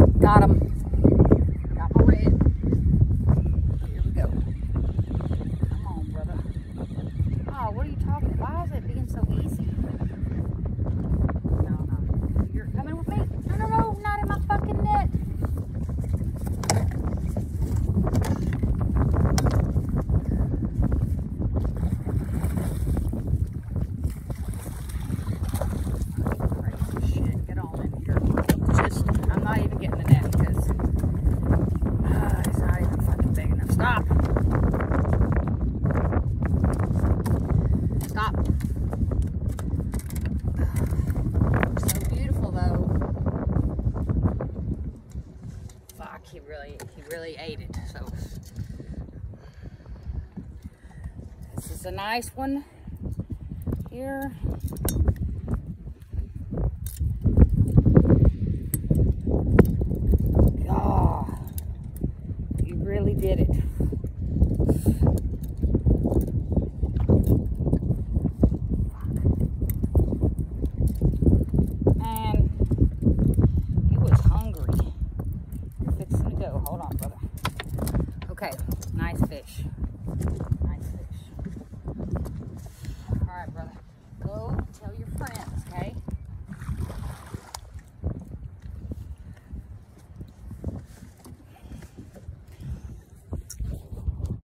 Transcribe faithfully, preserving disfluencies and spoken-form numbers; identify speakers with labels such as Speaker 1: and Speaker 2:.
Speaker 1: Got him. Got my red. Here we go. Come on, brother. Oh, what are you talking about? Why is it being so easy? No, no. You're coming with me? No, no, no. Not in my fucking net. Stop. Stop. So beautiful though. Fuck, he really, he really ate it. So this is a nice one here. Oh, he really did it. Hold on, brother. Okay, nice fish.